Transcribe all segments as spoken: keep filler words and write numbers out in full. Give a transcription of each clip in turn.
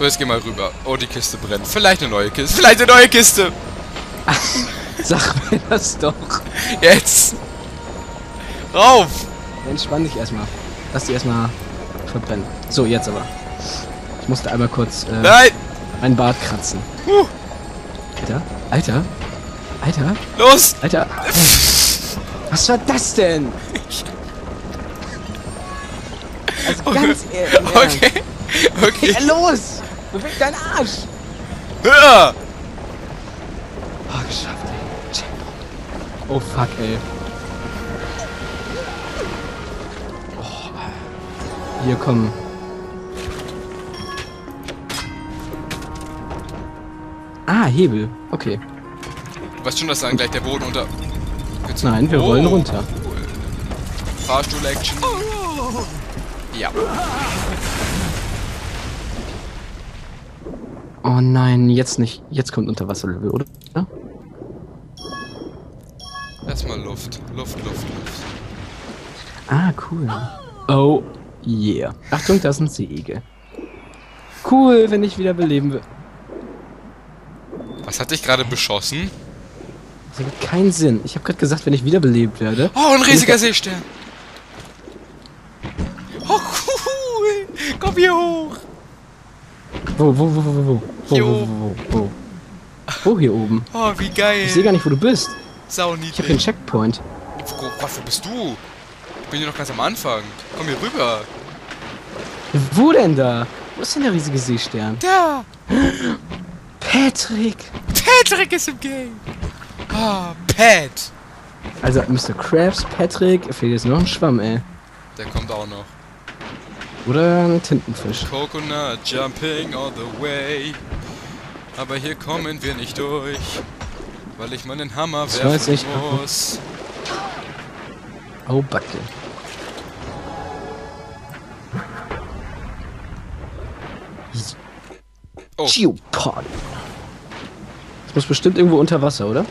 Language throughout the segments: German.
So, jetzt geh mal rüber. Oh, die Kiste brennt. Vielleicht eine neue Kiste. Vielleicht eine neue Kiste. Sag mir das doch. Jetzt. Rauf. Entspann dich erstmal. Lass die erstmal verbrennen. So, jetzt aber. Ich musste einmal kurz äh, Nein. meinen Bart kratzen. Huh. Alter, Alter, Alter, Los. Alter. Was war das denn? Also ganz ehrlich. Okay. Okay. Ja, los! Beweg deinen Arsch! Hör. Oh, geschafft, ey. Checkpoint. Oh, fuck, ey. Oh. Hier, komm. Ah, Hebel. Okay. Du weißt schon, dass dann gleich der Boden unter... Gezogen. Nein, wir Oh. rollen runter. Fahrstuhl-Action. Ja. Oh nein, jetzt nicht. Jetzt kommt Unterwasserlevel, oder? Ja? Erstmal Luft. Luft, Luft, Luft. Ah, cool. Oh, yeah. Achtung, da ist ein Seeigel. Cool, wenn ich wieder beleben will. Was hat dich gerade beschossen? Das ergibt keinen Sinn. Ich habe gerade gesagt, wenn ich wiederbelebt werde. Oh, ein riesiger Seestern. Oh, cool. Komm hier hoch. Wo, wo, wo, wo, wo, wo? Wo, Hier wo, oben. wo, wo, wo? Wo hier oben? Oh, wie geil. Ich sehe gar nicht, wo du bist. Sau Ich habe hier einen niedlich. Checkpoint. Wo, was, wo bist du? Ich bin hier noch ganz am Anfang. Komm hier rüber. Wo denn da? Wo ist denn der riesige Seestern? Da. Patrick! Patrick ist im Game. Ah, Pat. Also Mister Krabs, Patrick, fehlt jetzt nur noch ein Schwamm, ey. Der kommt auch noch. Oder ein Tintenfisch. Coconut jumping all the way. Aber hier kommen wir nicht durch. Weil ich meinen Hammer Das weiß werfen ich. muss. Oh, Backe. Oh. Geopod. Das muss bestimmt irgendwo unter Wasser, oder?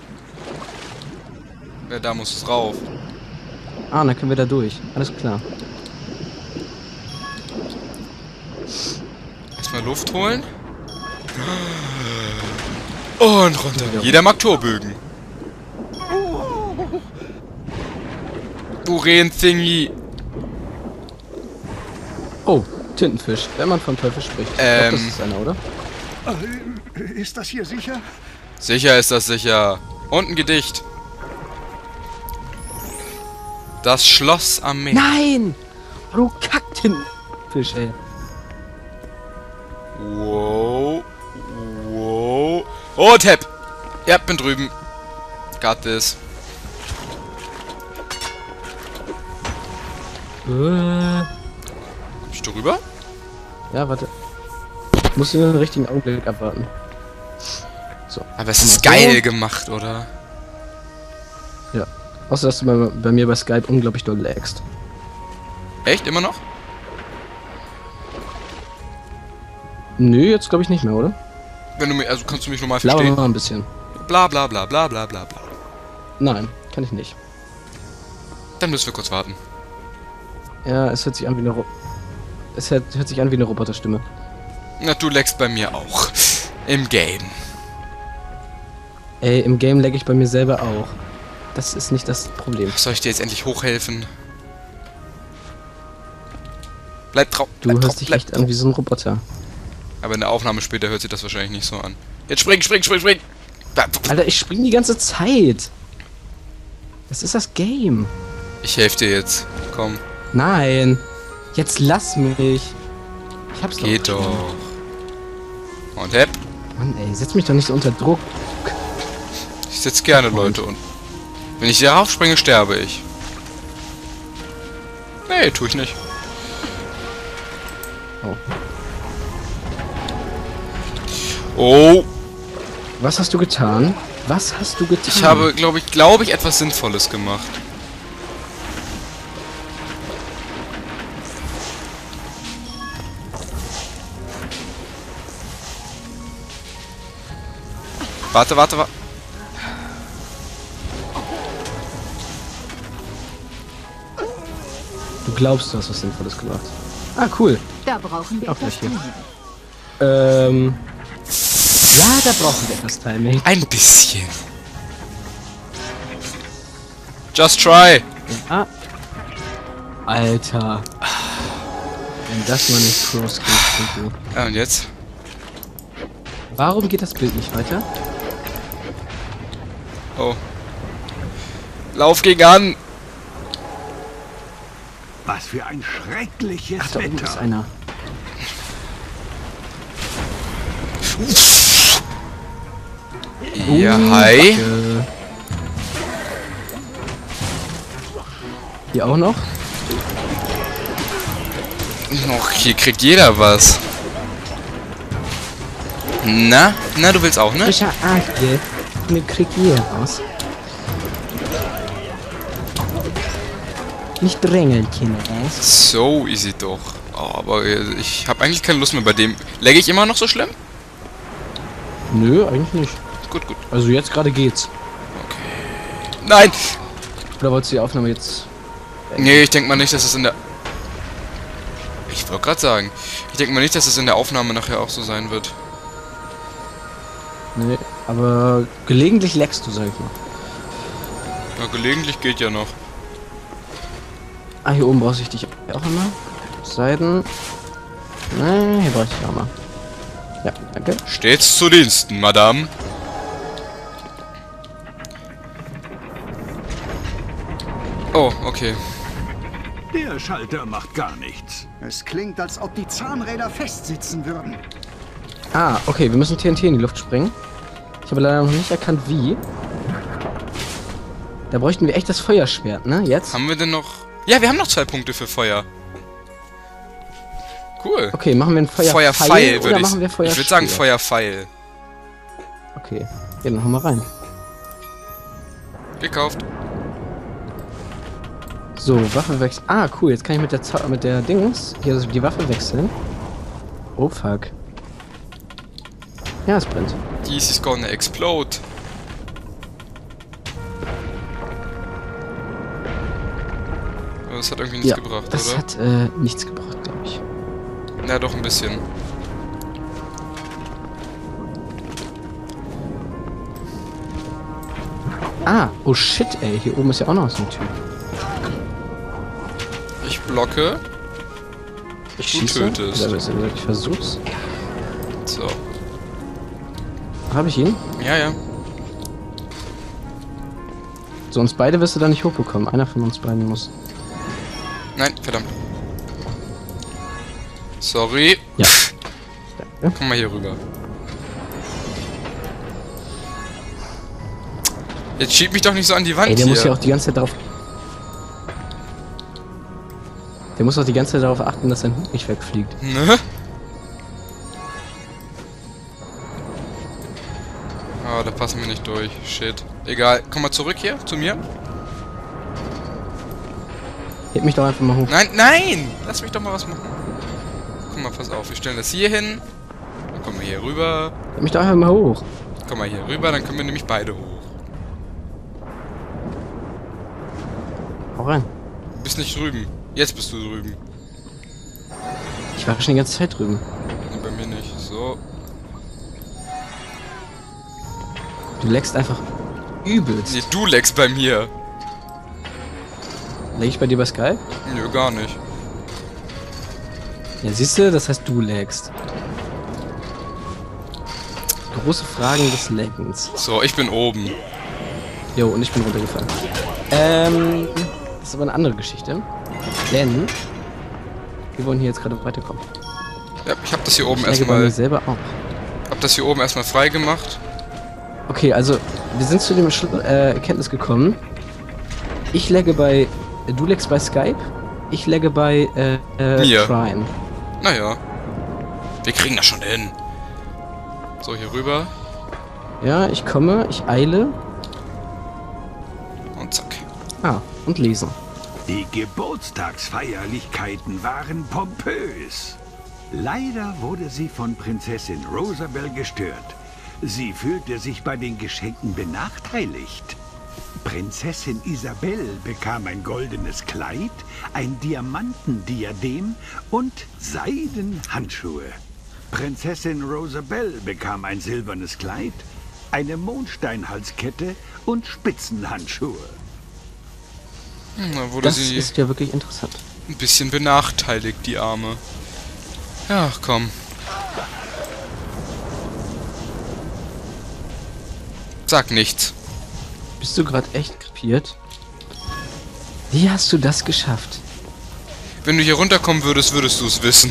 Ja, da muss es rauf. Ah, dann können wir da durch. Alles klar. Erstmal Luft holen. Und runter. Jeder mag Torbögen. Uren-Thingy. Oh, Tintenfisch. Wenn man vom Teufel spricht. Ich Ähm. glaub, das ist einer, oder? Äh, Ist das hier sicher? Sicher ist das sicher. Und ein Gedicht. Das Schloss am Meer. Nein! Du Kack-Tintenfisch, ey. Wow. Wow. Oh, Tap. Ja, bin drüben. Got this. Äh. Kommst du rüber? Ja, warte. Ich muss nur den richtigen Augenblick abwarten. So. Aber es ist Komm mal so. geil gemacht, oder? Ja. Außer, dass du bei, bei mir bei Skype unglaublich doll lagst. Echt? Immer noch? Nö, jetzt glaube ich nicht mehr, oder? Wenn du mir, also kannst du mich nochmal Laber verstehen? mal ein bisschen. Bla bla bla bla bla bla bla. Nein, kann ich nicht. Dann müssen wir kurz warten. Ja, es hört sich an wie eine Ro Es hört, hört sich an wie eine Roboterstimme. Na, du leckst bei mir auch. Im Game. Ey, im Game lag ich bei mir selber auch. Das ist nicht das Problem. Soll ich dir jetzt endlich hochhelfen? Bleib drauf. Du bleib drauf, hörst dich bleib echt an wie so ein Roboter. Aber in der Aufnahme später hört sich das wahrscheinlich nicht so an. Jetzt spring, spring, spring, spring! Alter, ich spring die ganze Zeit. Das ist das Game. Ich helfe dir jetzt. Komm. Nein. Jetzt lass mich. Ich hab's Geht doch. doch. Und hepp. Mann, ey, setz mich doch nicht so unter Druck. Ich setz gerne Leute und wenn ich darauf springe, sterbe ich. Nee, tu ich nicht. Oh. Oh, Was hast du getan? Was hast du getan? ich habe, glaube ich, glaube ich, etwas Sinnvolles gemacht. Warte, warte, warte. Du glaubst, du hast was Sinnvolles gemacht. Ah, cool. Da brauchen wir Auch etwas nicht hier. tun. Ähm. Ja, da brauchen wir etwas Timing. Ein bisschen. Just try. Ah. Alter. Wenn das mal nicht Cross geht, du. Ja, und jetzt? Warum geht das Bild nicht weiter? Oh. Lauf gegen an. Was für ein schreckliches Ach, da oben Wetter. ist einer. Ja, Uh, hi. Backe. Hier auch noch? Och, hier kriegt jeder was. Na? Na, du willst auch, ne? Frischer Agel. Mir kriegt jeder raus. Nicht drängeln, Kinder. So easy doch. Oh, aber ich habe eigentlich keine Lust mehr bei dem. Läge ich immer noch so schlimm? Nö, eigentlich nicht. Gut, gut. Also jetzt gerade geht's. Nein! Oder wolltest du die Aufnahme jetzt... Nee, ich denke mal nicht, dass es in der... Ich wollte gerade sagen. Ich denke mal nicht, dass es in der Aufnahme nachher auch so sein wird. Nee, aber gelegentlich leckst du, sag ich mal. Na, gelegentlich geht ja noch. Ah, hier oben brauche ich dich auch immer. Seiten. Nein, hier brauche ich dich auch mal. Ja, danke. Stets zu Diensten, Madame. Oh, okay. Der Schalter macht gar nichts. Es klingt, als ob die Zahnräder festsitzen würden. Ah, okay, wir müssen T N T in die Luft sprengen. Ich habe leider noch nicht erkannt, wie. Da bräuchten wir echt das Feuerschwert, ne? Jetzt? Haben wir denn noch... Ja, wir haben noch zwei Punkte für Feuer. Cool. Okay, machen wir ein Feuerpfeil Feuerpfeil oder würde ich... machen wir Feuerschwert? Ich würde sagen Feuerpfeil. Okay, ja, dann hauen wir rein. Gekauft. So, Waffe wechseln. Ah, cool, jetzt kann ich mit der Zau mit der Dings hier die Waffe wechseln. Oh, fuck. Ja, es brennt. This is gonna explode. Aber das hat irgendwie nichts Ja, gebracht, das oder? hat äh, nichts gebracht, glaube ich. Na, doch ein bisschen. Ah, oh shit, ey, hier oben ist ja auch noch so ein Typ. Ich blocke. Ich Du schieße. tötest. Oder besser gesagt, ich versuch's. So. Habe ich ihn? Ja, ja. So, uns beide wirst du da nicht hochbekommen. Einer von uns beiden muss. Nein, verdammt. Sorry. Ja. Danke. Komm mal hier rüber. Jetzt schieb mich doch nicht so an die Wand Ey, der hier. muss ja auch die ganze Zeit darauf... Der muss auch die ganze Zeit darauf achten, dass sein Hut nicht wegfliegt. Ne? Ah, da passen wir nicht durch. Shit. Egal. Komm mal zurück hier, zu mir. Heb mich doch einfach mal hoch. Nein, nein! Lass mich doch mal was machen. Guck mal, pass auf. Wir stellen das hier hin. Dann kommen wir hier rüber. Heb mich doch einfach mal hoch. Komm mal hier rüber, dann können wir nämlich beide hoch. Hau rein. Du bist nicht drüben. Jetzt bist du drüben. Ich war schon die ganze Zeit drüben. Nee, bei mir nicht. So. Du leckst einfach übelst. Nee, du leckst bei mir. Leg ich bei dir bei Skype? Nö, gar nicht. Ja, siehst du, das heißt du lagst. Große Fragen des Laggens. So, ich bin oben. Jo, und ich bin runtergefallen. Ähm, das ist aber eine andere Geschichte. Denn wir wollen hier jetzt gerade weiterkommen. Ja, ich hab das hier oben Ich lagge bei mir erstmal. selber auch. Hab das hier oben erstmal frei gemacht. Okay, also wir sind zu dem Schlu äh, Erkenntnis gekommen. Ich lagge bei... Du lagst bei Skype. Ich lagge bei äh, äh, Mir. Shrine. Naja. Wir kriegen das schon hin. So, hier rüber. Ja, ich komme, ich eile. Und zack. Ah, und lesen. Die Geburtstagsfeierlichkeiten waren pompös. Leider wurde sie von Prinzessin Rosabelle gestört. Sie fühlte sich bei den Geschenken benachteiligt. Prinzessin Isabelle bekam ein goldenes Kleid, ein Diamantendiadem und Seidenhandschuhe. Prinzessin Rosabelle bekam ein silbernes Kleid, eine Mondsteinhalskette und Spitzenhandschuhe. Hm, da wurde Das sie ist ja wirklich interessant. ein bisschen benachteiligt, die Arme. Ja, komm. Sag nichts. Bist du gerade echt krepiert? Wie hast du das geschafft? Wenn du hier runterkommen würdest, würdest du es wissen.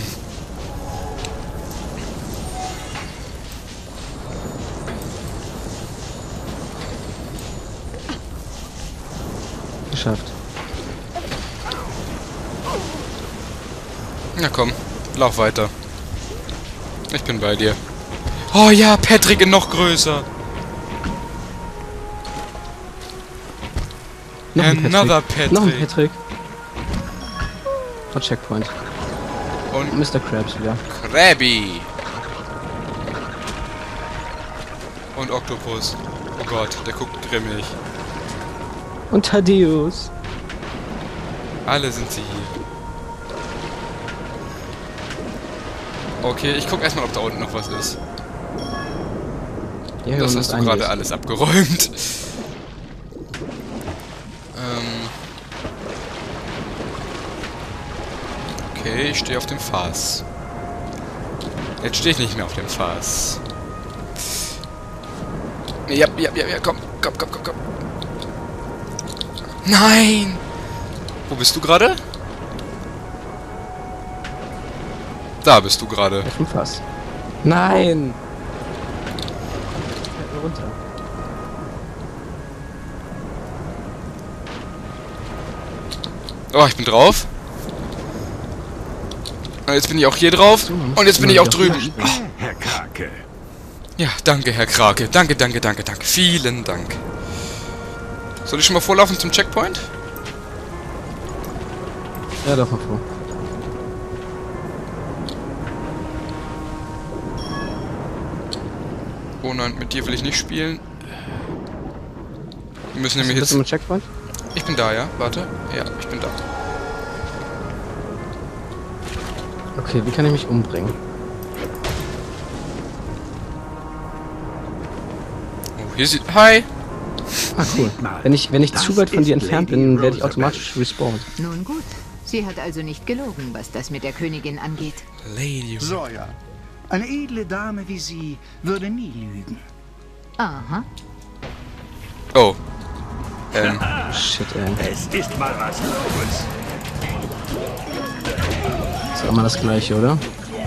Geschafft. Na komm, lauf weiter. Ich bin bei dir. Oh ja, Patrick in noch größer. Noch ein Another Patrick. Noch ein Patrick. Patrick. Und Checkpoint. Und Mister Krabs wieder. Krabby. Und Oktopus. Oh Gott, der guckt grimmig. Und Thaddeus. Alle sind sie hier. Okay, ich guck erstmal, ob da unten noch was ist. Ja, Das und hast du einiges. gerade alles abgeräumt. ähm. Okay, ich stehe auf dem Fass. Jetzt stehe ich nicht mehr auf dem Fass. Ja, ja, ja, ja, komm, komm, komm, komm, komm. Nein! Wo bist du gerade? Da bist du gerade. Auf dem Fass. Nein! Fällt mir runter. Oh, ich bin drauf. Und jetzt bin ich auch hier drauf. So, man muss Und jetzt bin immer ich auch wieder drüben. hochspringen. Herr Krake. Ja, danke, Herr Krake. Danke, danke, danke, danke. Vielen Dank. Soll ich schon mal vorlaufen zum Checkpoint? Ja, davon vor. Oh nein, mit dir will ich nicht spielen. Wir müssen nämlich Bist jetzt... du mit Checkpoint? Ich bin da, ja? Warte. Ja, ich bin da. Okay, wie kann ich mich umbringen? Oh, hier sieht... Hi! Ah, cool. Seht mal, Wenn ich, wenn ich das zu weit von dir ist entfernt Lady bin, werde ich Rosabelle. automatisch respawned. Nun gut. Sie hat also nicht gelogen, was das mit der Königin angeht. Lady... So ja. Eine edle Dame wie Sie würde nie lügen. Aha. Oh. Ähm, Shit, ey. Es ist mal was los. Ist immer das gleiche, oder?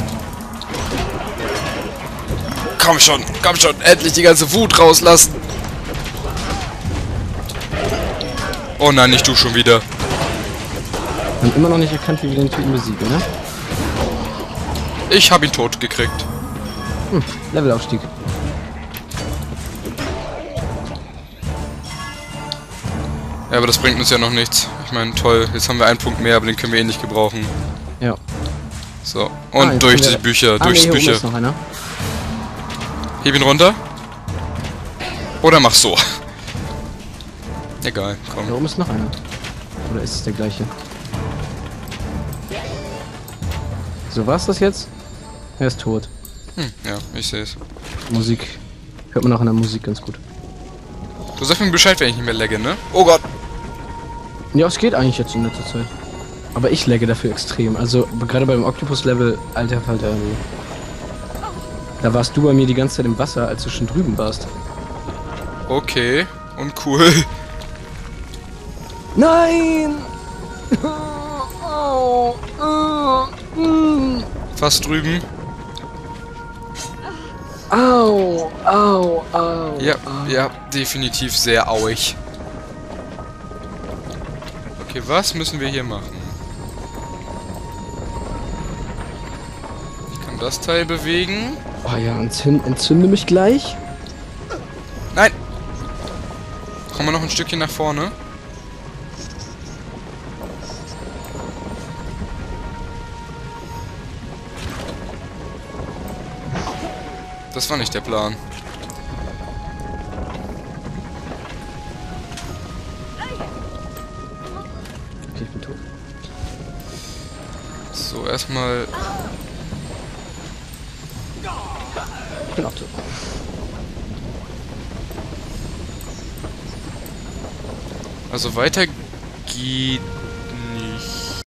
komm schon, komm schon, endlich die ganze Wut rauslassen. Oh nein, nicht du schon wieder. Wir haben immer noch nicht erkannt, wie wir den Typen besiegen, ne? Ich hab ihn tot gekriegt. Hm, Levelaufstieg. Ja, aber das bringt uns ja noch nichts. Ich meine, toll, jetzt haben wir einen Punkt mehr, aber den können wir eh nicht gebrauchen. Ja. So, und Ah, jetzt durch können die wir- Bücher, ah, durchs nee, hier oben Bücher. ist noch einer. Heb ihn runter. Oder mach so. Egal, Da komm. oben ist noch einer. Oder ist es der gleiche? So, war's das jetzt? Er ist tot. Hm, ja, ich seh's. Musik. Hört man auch an der Musik ganz gut. Du sagst mir Bescheid, wenn ich nicht mehr lagge, ne? Oh Gott. Ja, es geht eigentlich jetzt in letzter Zeit. Aber ich lagge dafür extrem. Also, gerade beim Octopus-Level, alter Falter. irgendwie. Da warst du bei mir die ganze Zeit im Wasser, als du schon drüben warst. Okay, und cool. Nein! Oh, oh, mm. Fast drüben. Au, au, au. Ja, au. ja, definitiv sehr auig. Okay, was müssen wir hier machen? Ich kann das Teil bewegen. Oh ja, entzünde, entzünde mich gleich. Nein! Kommen wir noch ein Stückchen nach vorne? Das war nicht der Plan. Okay, ich bin tot. So, erstmal... bin Otto. Also weiter geht